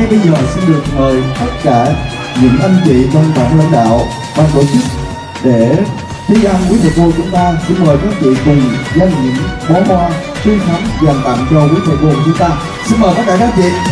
bây giờ xin được mời tất cả những anh chị trong ban lãnh đạo, ban tổ chức để thi ăn quý thầy cô chúng ta. Xin mời các chị cùng dâng những bó hoa tươi thắm dành tặng cho quý thầy cô của chúng ta. Xin mời tất cả các chị.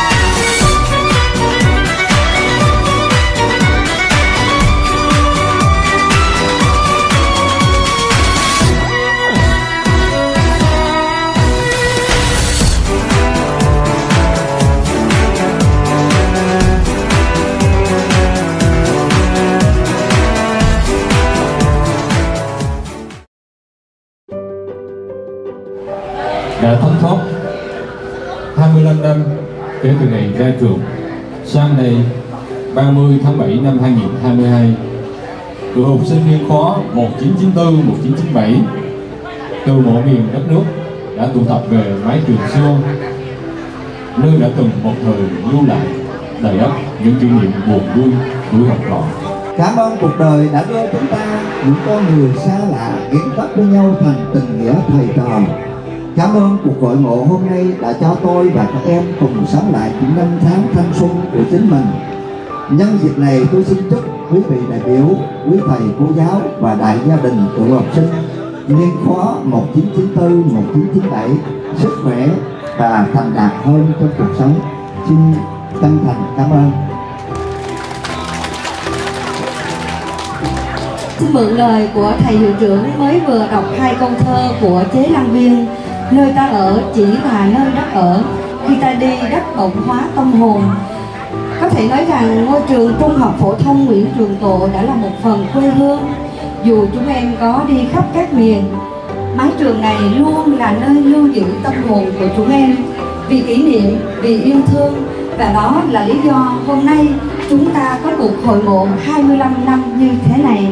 Đã thấm thoát 25 năm kể từ ngày ra trường, sáng nay 30 tháng 7 năm 2022, cựu học sinh niên khóa 1994-1997 từ mọi miền đất nước đã tụ tập về mái trường xưa, nơi đã từng một thời lưu lại đầy ắp những kỷ niệm buồn vui tuổi học trò. Cảm ơn cuộc đời đã đưa chúng ta những con người xa lạ ghép tách với nhau thành tình nghĩa thầy trò. Cảm ơn cuộc hội ngộ hôm nay đã cho tôi và các em cùng sống lại những năm tháng thanh xuân của chính mình. Nhân dịp này tôi xin chúc quý vị đại biểu, quý thầy cô giáo và đại gia đình cựu học sinh niên khóa 1994-1997 sức khỏe và thành đạt hơn trong cuộc sống. Xin chân thành cảm ơn. Xin mượn lời của thầy hiệu trưởng mới vừa đọc 2 câu thơ của Chế Lăng Viên. Nơi ta ở chỉ là nơi đất ở, khi ta đi đất bỗng hóa tâm hồn. Có thể nói rằng ngôi trường trung học phổ thông Nguyễn Trường Tộ đã là một phần quê hương. Dù chúng em có đi khắp các miền, mái trường này luôn là nơi lưu giữ tâm hồn của chúng em. Vì kỷ niệm, vì yêu thương, và đó là lý do hôm nay chúng ta có cuộc hội ngộ 25 năm như thế này.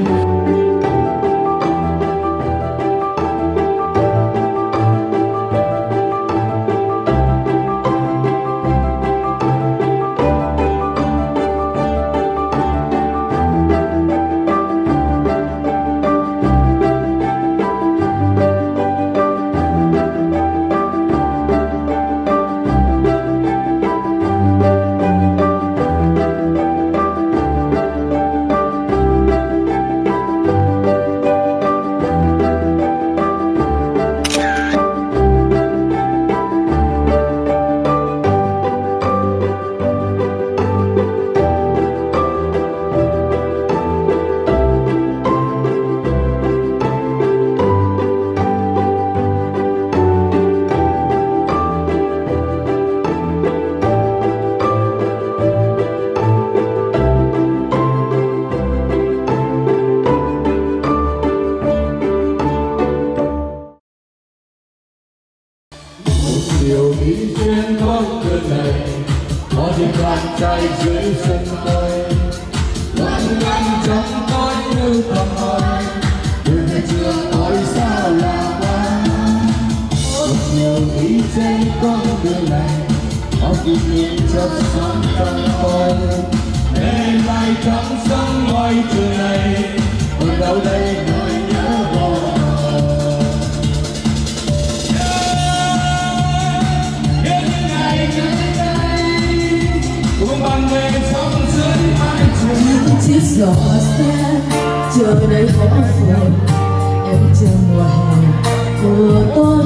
Điều đi trên con đường này, có những đoàn trai dưới sân mây, loạn ngăn trong tôi như tầm mây, từ ngày xưa tôi sao là quá. Có nhiều đi trên con đường này, có kỷ niệm chất sống trong tôi, để lại trong sống ngôi trường này, ở đâu đây nỗi nhớ vô. Chiếc gió xa chờ đây khó phường, em chờ mùa hè của tôi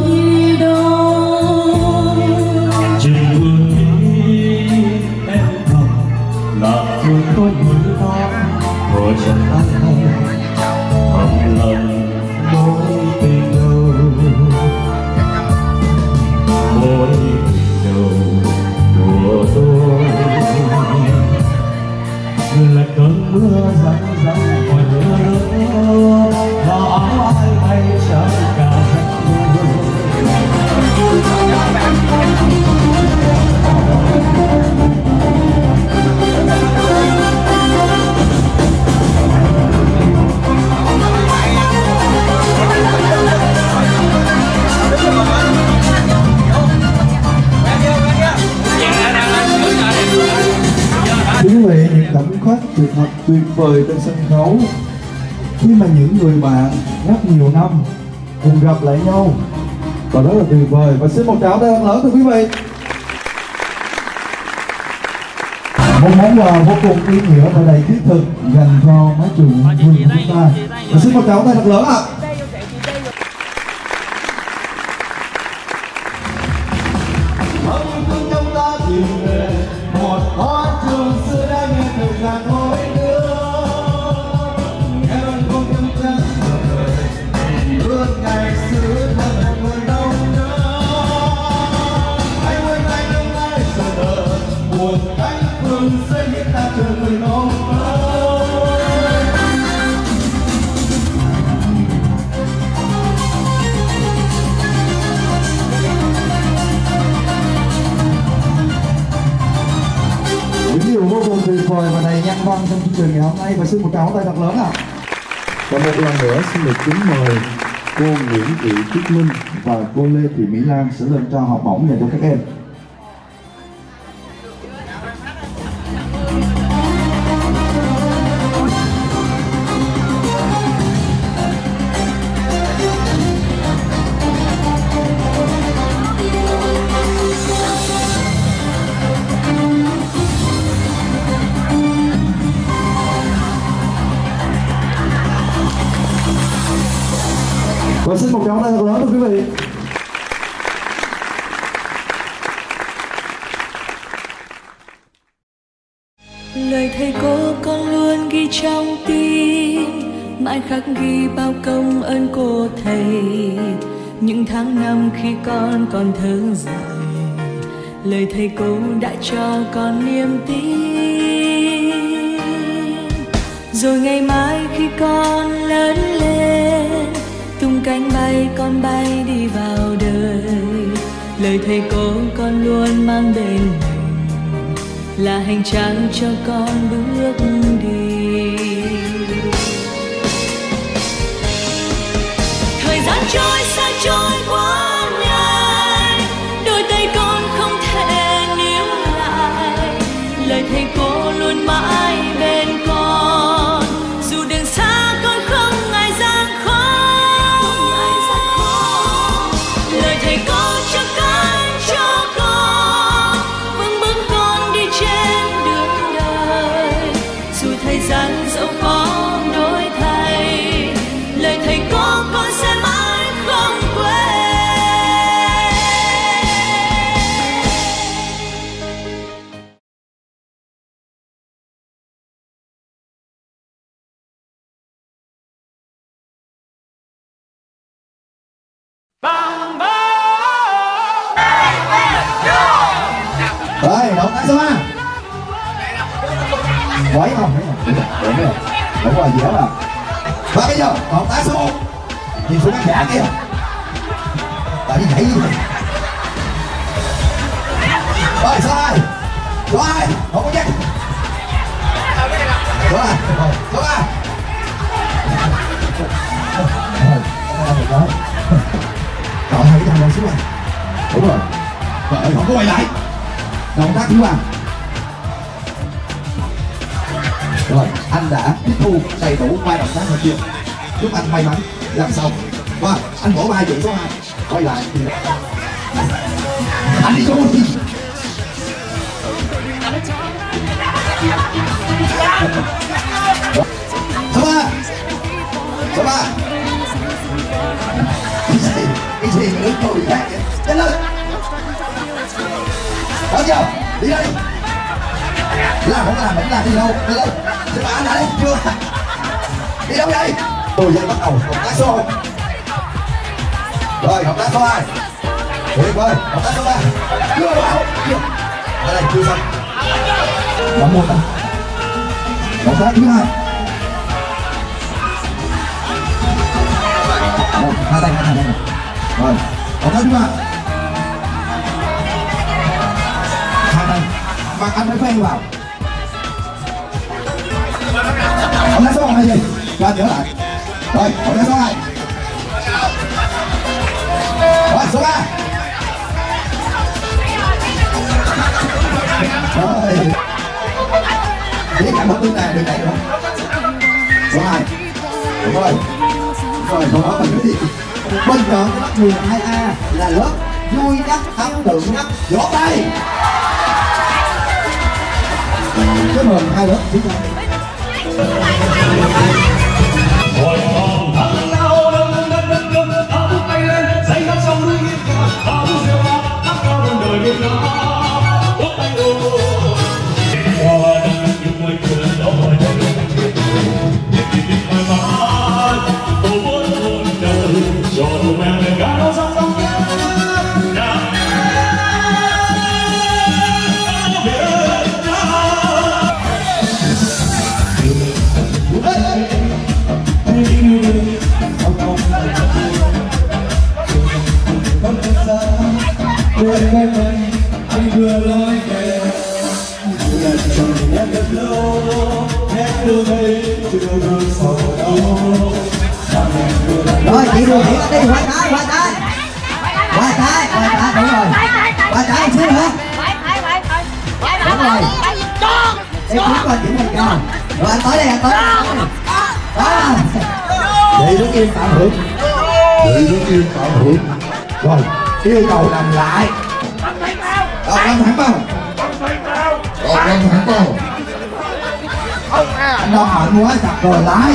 đâu. Trên đường đi em thầm là phương tôi mới đó, rồi chẳng ai hay thầm lặng mối tình đầu, mối tình đầu của tôi là cơn mưa răng răng ngoài mưa lớn, và áo ai bay trở cả Quý vị, những khoảnh khắc tuyệt thật tuyệt vời trên sân khấu khi mà những người bạn rất nhiều năm cùng gặp lại nhau, và rất là tuyệt vời. Và xin một tràng tay thật lớn từ quý vị. Một món quà vô cùng ý nghĩa và đầy thiết thực dành cho mái trường Hương của chúng ta. Và xin một tràng tay thật lớn ạ. Trong ta tìm về một hoa trường xưa đã nghe thời gian thôi nữa. Nghe ơn không tâm trắng ước ngày xưa là một người đâu nữa. Anh quên anh đâu ai giờ đợi buồn cánh phương xây biết ta chờ người non ơi. Những điều vô cùng tuyệt vời và đầy nhân văn trong chương trình ngày hôm nay, và xin một tràng tay thật lớn ạ. Và một lần nữa xin được kính mời cô Nguyễn Thị Tuyết Linh và cô Lê Thị Mỹ Lan sẽ lên trao học bổng dành cho các em. Và xin một tràng tay thật lớn thưa quý vị. Lời thầy cô con luôn ghi trong tim, mãi khắc ghi bao công ơn cô thầy. Những tháng năm khi con còn thơ dại, lời thầy cô đã cho con niềm tin. Rồi ngày mai khi con lớn lên, tung cánh bay con bay đi vào đời. Lời thầy cô con luôn mang bên mình, là hành trang cho con bước đi. Thời gian trôi xa trôi quá nhanh, đôi tay con không thể níu lại. Lời thầy cô luôn mãi bên con, dù đường xa con không ngại gian khó. Lời thầy cô cho con vững bước con đi trên đường đời. Dù thời gian dẫu có đổi thay, lời thầy cô con sẽ mãi không quên. Rồi, động tác số 3. Quấy không? Đúng rồi. Đúng rồi, dễ rồi. Và bây giờ, động tác số 1. Nhìn xuống khán giả kia. Tại đi nhảy như vậy. Rồi, số 2. Số 2, không có chắc. Số 2, số 3. Rồi, hãy thằng này xuống này. Đúng rồi. Rồi, không có quay lại. Động tác thứ 3. Rồi, anh đã tiếp thu đầy đủ 3 động tác rồi chưa? Chúc anh may mắn làm xong. Và anh vỗ vai vị số 2. Quay lại. Anh đi xuống đi. Số 3. Số 3. Cái gì mà đứng tôi khác vậy? Lên lên. Đó chưa? Đi đây. Làm không làm, vẫn làm đi đâu. Đi đâu? Chứ mà anh đã đi chưa? Đi đâu vậy? Tôi dậy bắt đầu động tác số 1. Rồi, động tác số 2. Tuyệt vời, động tác số 3. Chưa vào. Ở đây, chưa xong. Bấm một này. Động tác thứ 2. Một, hai tay này. Rồi, động tác thứ 3. Mà anh phải quen vào. Ông nói số 1 là gì? Cho anh nhớ lại. Rồi, ông nói số 2. Rồi, số 3. Rồi. Chỉ cảm ơn này, đừng chạy nữa. Số 2. Đúng rồi. Rồi, sau đó mình cái gì? Bên chọn cái lớp 12A là lớp vui nhất, ấn tượng nhất. Vỗ tay. Chúc mừng hai đứa chúng ta. Hồi hộp thắng lao đâm áo bay lên giấy khắp sông núi yên cả áo rêu hoa hát cao muôn đời Việt Nam ước anh ơi hoa đăng những môi trường đó hỏi đời những tình thoải mái tôi muốn hôn đời cho tụi em người gái nó rong rong anh vừa lối về lần chồng em rất lâu em đưa đây chưa được sầu đâu Rồi chị Đường Hiển đi qua trái đúng rồi, qua trái xíu nữa. Đúng rồi. Em cũng coi chỉnh hình cao. Rồi anh tới đây, anh tới. Đó. Chị đứng yên tạm hưởng. Rồi yêu cầu làm lại. Còn lâm thẳng bao. Anh lo hận quá chặt rồi lái.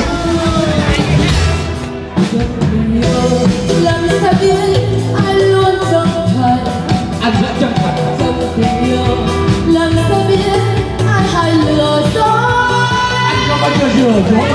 Làm sao biết ai luôn chân thành, anh rất chân thành trong tình yêu. Làm sao biết ai hay lừa dối, anh không bao giờ lừa dối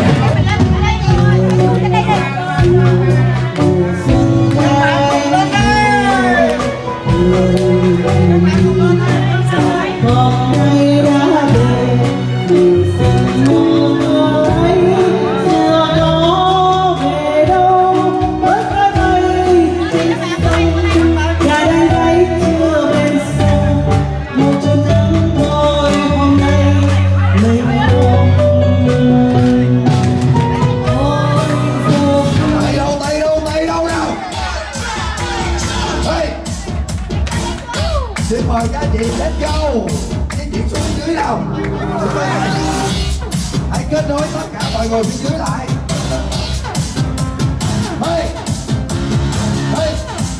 Xin mời các chị let's go. Cái chuyện xuống dưới nào. Hãy kết nối tất cả mọi người phía dưới lại. Hey. Hey.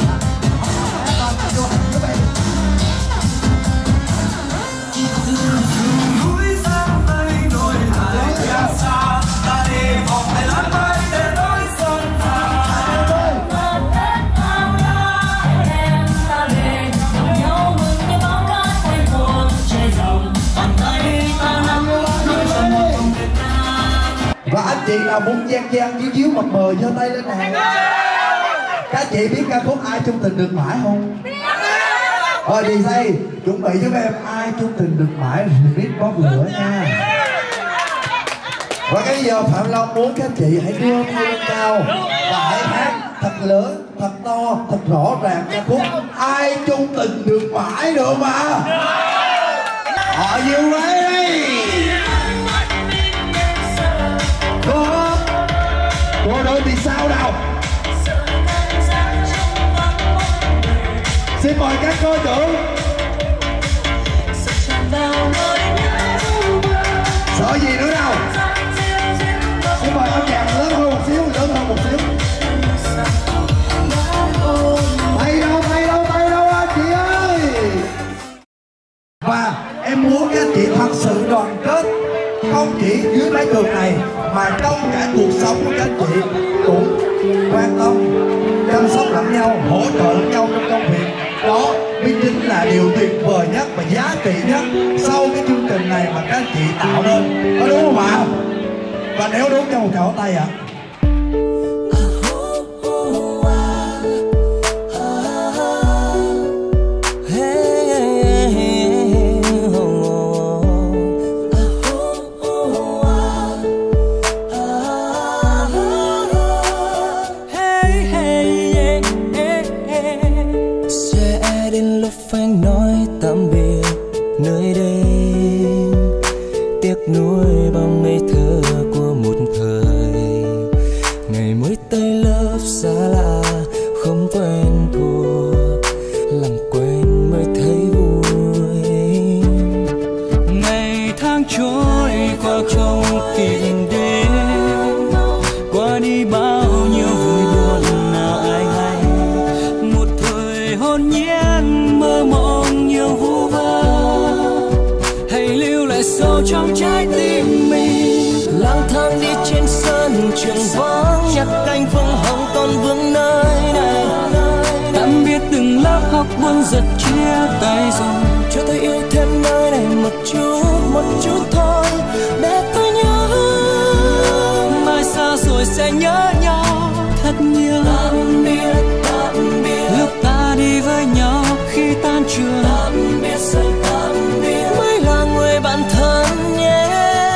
Và anh chị nào muốn gian chiếu chiếu mập mờ giơ tay lên nè. Các chị biết ca khúc Ai Chung Tình Được Mãi không? Rồi đi say chuẩn bị cho các em Ai Chung Tình Được Mãi remix bóp lửa nha. Và cái giờ Phạm Long muốn các chị hãy đưa tay lên cao và hãy hát thật lớn, thật to, thật rõ ràng ca khúc Ai Chung Tình Được Mãi được mà. Are you ready? Cô đội thì sao nào? Xin mời các cô trưởng. Sợ gì nữa nào? Xin mời âm nhạc lớn hơn một xíu, Tay đâu anh chị ơi. Và em muốn các chị thật sự đoàn kết, không chỉ dưới mái trường này mà trong cả cuộc sống của các chị cũng quan tâm, chăm sóc lẫn nhau, hỗ trợ lẫn nhau trong công việc. Đó mới chính là điều tuyệt vời nhất và giá trị nhất sau cái chương trình này mà các chị tạo nên. Có đúng không ạ? Và nếu đúng cho một tràng tay ạ. Nuôi bao ngây thơ của một thời, ngày mới tới lớp xa lạ không quen thuộc, làm quen mới thấy vui. Ngày tháng trôi qua không kịp đến, qua đi bao nhiêu vui buồn nào ai hay. Một thời hồn nhiên mơ mộng nhiều vu vơ, hãy lưu lại sâu thoáng nhặt cánh phương hồng còn vương nơi này. Tạm biệt từng lớp học buồn giật chia tay rồi, cho tôi yêu thêm nơi này một chút thôi để tôi nhớ. mai xa rồi sẽ nhớ nhau thật nhiều. Tạm biệt lúc ta đi với nhau khi tan trường. tạm biệt rồi tạm biệt, mới là người bạn thân nhé.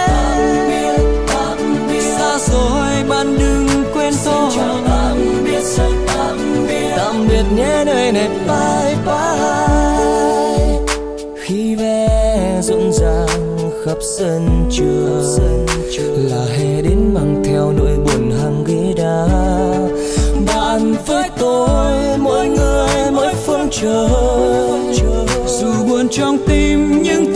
Tạm biệt Xa rồi bạn đừng quên tôi. tạm biệt rồi tạm biệt nhé nơi này bye bye. Khi vé rộn ràng khắp sân trường, là hè đến mang theo nỗi buồn hàng ghế đá. Bạn với tôi mỗi người mỗi phương trời, Dù buồn trong tim nhưng